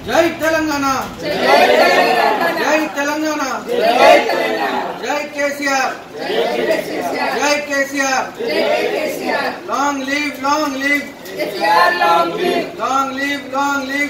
जय तेलंगाना, जय तेलंगाना, जय केसीआर, जय KCR, long live, long live, long live, long live,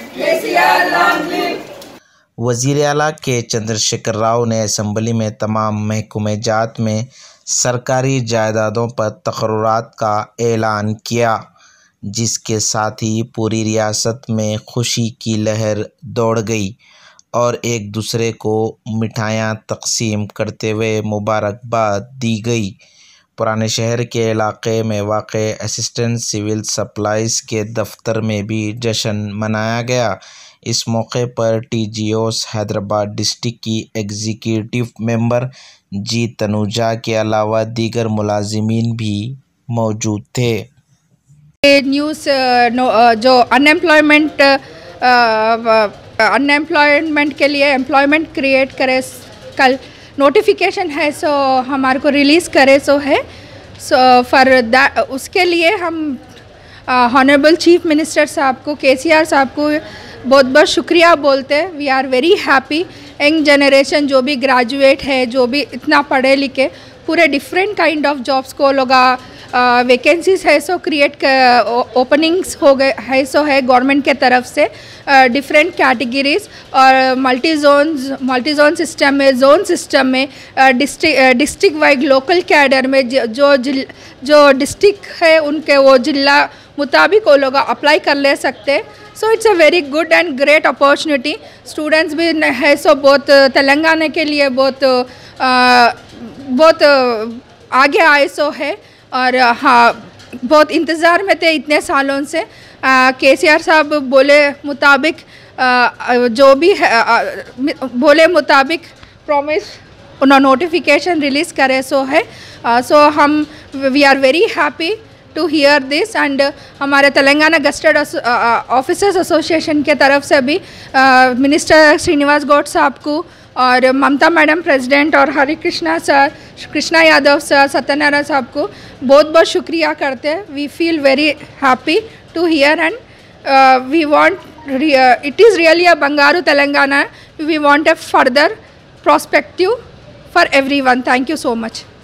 वज़ीर आला के चंद्रशेखर राव ने असम्बली में तमाम महकमे जात में सरकारी जायदादों पर तकर्रुरात का ऐलान किया, जिसके साथ ही पूरी रियासत में खुशी की लहर दौड़ गई और एक दूसरे को मिठाइयाँ तकसीम करते हुए मुबारकबाद दी गई। पुराने शहर के इलाके में वाक़े असिस्टेंट सिविल सप्लाईज़ के दफ्तर में भी जश्न मनाया गया। इस मौके पर TGOs हैदराबाद डिस्ट्रिक्ट की एग्जीक्यूटिव मेंबर जी तनुजा के अलावा दीगर मुलाजिमीन भी मौजूद थे। न्यूज़ जो अनएम्प्लॉयमेंट के लिए एम्प्लॉयमेंट क्रिएट करे, कल नोटिफिकेशन है सो हमारे को रिलीज़ करे सो है। सो फॉर दैट उसके लिए हम ऑनरेबल चीफ मिनिस्टर साहब को, KCR साहब को बहुत बहुत शुक्रिया बोलते हैं। We are very happy. Young generation जो भी ग्रेजुएट है, जो भी इतना पढ़े लिखे, पूरे डिफरेंट काइंड ऑफ जॉब्स को लोग वैकेंसीज है सो क्रिएट ओपनिंग्स हो गए है सो है गवर्नमेंट के तरफ से डिफरेंट कैटेगरीज और मल्टी जोन सिस्टम में, जोन सिस्टम में, डिस्ट्रिक्ट वाइज लोकल कैडर में जो डिस्ट्रिक्ट है उनके वो जिला मुताबिक वो लोग अप्लाई कर ले सकते। So it's a very good and great opportunity. Students भी है सो बहुत तेलंगाना के लिए बहुत आगे आए सो है और हाँ बहुत इंतज़ार में थे इतने सालों से। KCR साहब बोले मुताबिक जो भी है बोले मुताबिक प्रॉमिस उन्होंने नोटिफिकेशन रिलीज़ करे सो है। सो हम we are very happy to hear this and हमारे तेलंगाना गस्टेड ऑफिसर्स एसोसिएशन के तरफ से भी मिनिस्टर श्रीनिवास गौड साहब को और ममता मैडम प्रेसिडेंट और हरि कृष्णा सर, कृष्णा यादव सर, सत्यनारायण साहब को बहुत बहुत शुक्रिया करते हैं। We feel very happy to hear and we want it is really a Bangaru Telangana. We want a further prospective for everyone. Thank you so much.